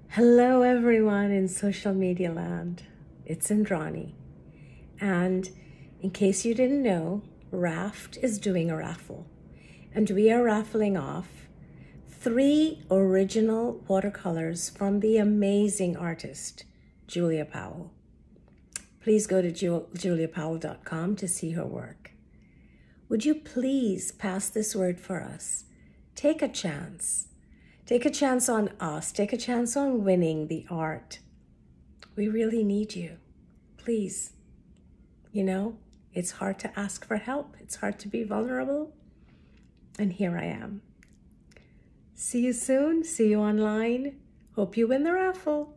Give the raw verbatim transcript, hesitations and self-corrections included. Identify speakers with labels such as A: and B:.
A: Hello everyone in social media land. It's Indrani. And in case you didn't know, Raft is doing a raffle. And we are raffling off three original watercolors from the amazing artist, Julia Powell. Please go to julia powell dot com to see her work. Would you please pass this word for us? Take a chance. Take a chance on us. Take a chance on winning the art. We really need you. Please. You know, it's hard to ask for help. It's hard to be vulnerable. And here I am. See you soon. See you online. Hope you win the raffle.